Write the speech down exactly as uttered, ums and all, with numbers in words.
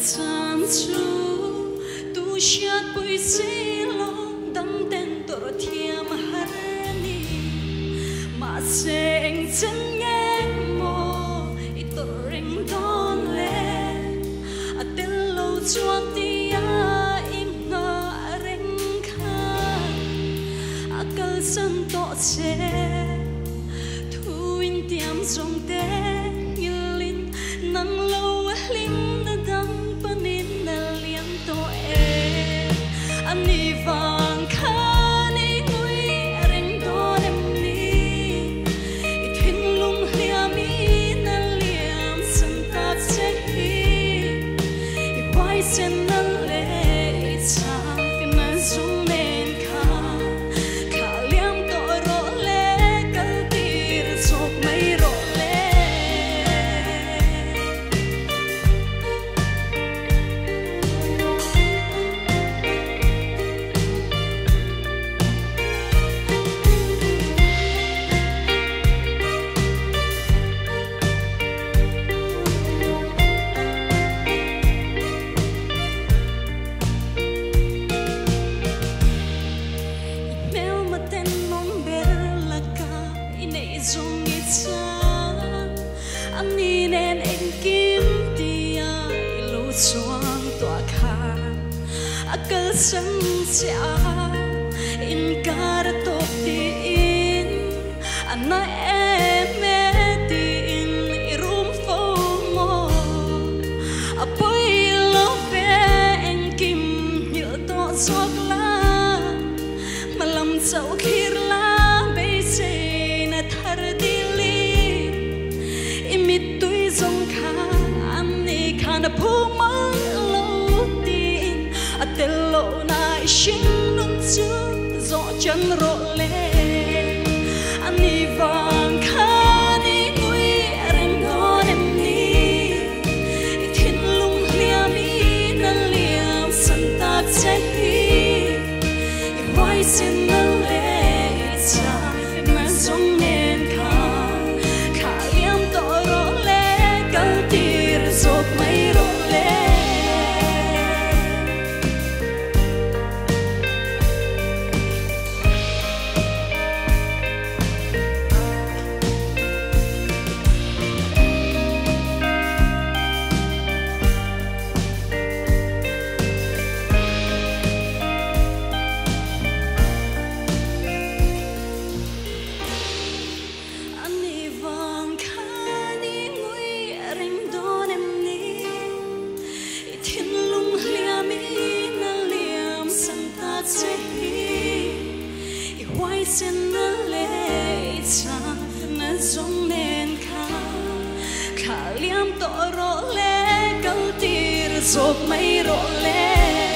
chán chú tu siết bụi xí lo đâm tên tổ thiêm hát ni mà sen chân nghe mò ít tổ rình đón lên à tên lâu chuan tia im ngờ rình khá à cơ sân tọ xe thu in tiêm dòng té như linh nắng lâu linh na đắng panin na liam to e anh đi vàng khá ni ngui rình đón em ni thiên lung liam mi na liam sân tạc sẽ hi quay sen na lệ cha cái na dung nên khá khá liam to rõ lệ Kaltir sop mấy rõ lệ Mel mà tên mong bé là ca inay dung ít xa anh đi nên em kiếm tia ilu chuang tỏa kha akal sang sia in cara top ti in ana em me ti in irum fo mo apoi lo ve en kim nhựa to giọt la mà lòng dẫu khi la bây giờ na thar dili imit tui zong kha ani khana phu mang lo tin atelo na shin nun chu zo chân ro lên ani vàng kha ni ngui rình đón em ni thiên lung liam mi na liam sân tạc sẽ hi quay sen na lệ cha na dung nên khá khá liam to rõ lệ Kaltir sop mấy rõ lệ anh đi vàng khá ni ngui rình đón em ni thiên lung liam mi na liam sân tạc sẽ hi quay sen na lệ cha na dung nên khá khá liam to rõ lệ Kaltir sop mấy rõ lệ